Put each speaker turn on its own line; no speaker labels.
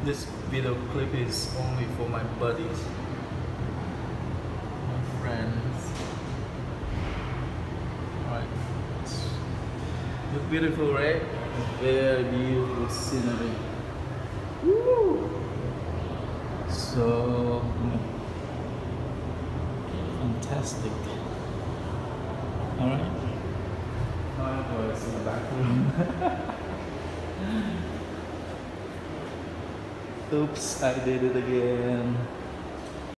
This video clip is only for my buddies, my friends. Alright. Look beautiful, right? Very beautiful scenery. Woo! So fantastic. Alright. Oh, it's in the back room. Oops, I did it again.